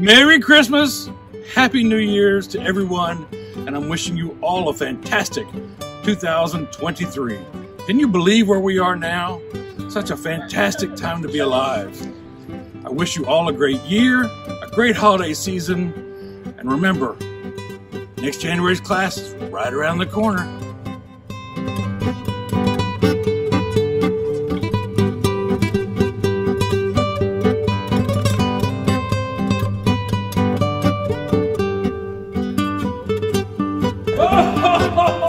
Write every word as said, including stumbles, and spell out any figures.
Merry Christmas, Happy New Year's to everyone, and I'm wishing you all a fantastic two thousand twenty-three. Can you believe where we are now? Such a fantastic time to be alive. I wish you all a great year, a great holiday season, and remember, next January's class is right around the corner. Oh,